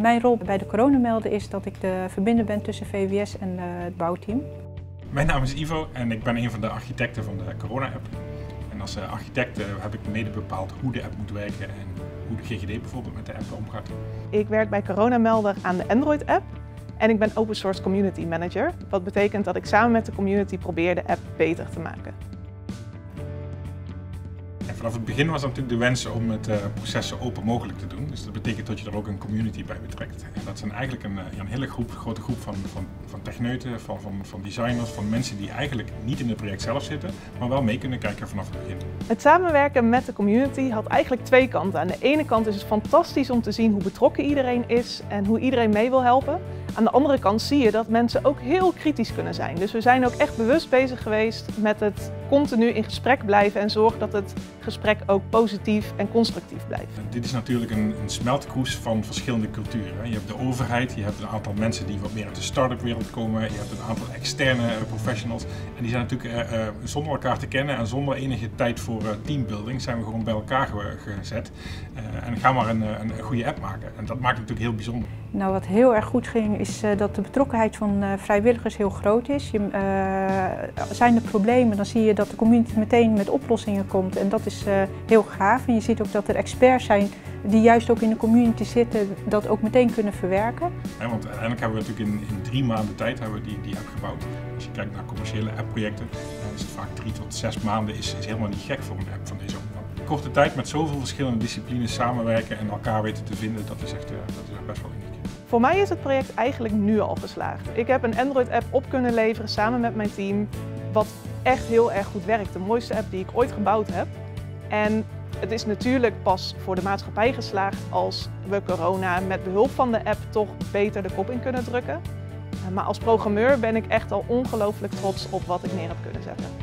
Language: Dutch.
Mijn rol bij de coronamelder is dat ik de verbinder ben tussen VWS en het bouwteam. Mijn naam is Ivo en ik ben een van de architecten van de corona-app. En als architect heb ik mede bepaald hoe de app moet werken en hoe de GGD bijvoorbeeld met de app omgaat. Ik werk bij Coronamelder aan de Android-app en ik ben Open Source Community Manager. Wat betekent dat ik samen met de community probeer de app beter te maken. En vanaf het begin was natuurlijk de wens om het proces zo open mogelijk te doen. Dus dat betekent dat je er ook een community bij betrekt. En dat zijn eigenlijk een hele grote groep van techneuten, van designers, van mensen die eigenlijk niet in het project zelf zitten, maar wel mee kunnen kijken vanaf het begin. Het samenwerken met de community had eigenlijk twee kanten. Aan de ene kant is het fantastisch om te zien hoe betrokken iedereen is en hoe iedereen mee wil helpen. Aan de andere kant zie je dat mensen ook heel kritisch kunnen zijn. Dus we zijn ook echt bewust bezig geweest met het continu in gesprek blijven en zorgen dat het gesprek ook positief en constructief blijft. Dit is natuurlijk een smeltkroes van verschillende culturen. Je hebt de overheid, je hebt een aantal mensen die wat meer uit de start-up wereld komen, je hebt een aantal externe professionals. En die zijn natuurlijk zonder elkaar te kennen en zonder enige tijd voor teambuilding zijn we gewoon bij elkaar gezet. En gaan maar een goede app maken. En dat maakt het natuurlijk heel bijzonder. Nou, wat heel erg goed ging is dat de betrokkenheid van vrijwilligers heel groot is. Zijn er problemen, dan zie je dat de community meteen met oplossingen komt en dat is heel gaaf. En je ziet ook dat er experts zijn die juist ook in de community zitten, dat ook meteen kunnen verwerken. Ja, want uiteindelijk hebben we natuurlijk in 3 maanden tijd hebben we die app gebouwd. Als je kijkt naar commerciële appprojecten, dan is het vaak 3 tot 6 maanden is helemaal niet gek voor een app van deze omvang. Korte tijd met zoveel verschillende disciplines samenwerken en elkaar weten te vinden, dat is echt best wel uniek. Voor mij is het project eigenlijk nu al geslaagd. Ik heb een Android-app op kunnen leveren samen met mijn team, wat echt heel erg goed werkt. De mooiste app die ik ooit gebouwd heb. En het is natuurlijk pas voor de maatschappij geslaagd als we corona met behulp van de app toch beter de kop in kunnen drukken. Maar als programmeur ben ik echt al ongelooflijk trots op wat ik neer heb kunnen zetten.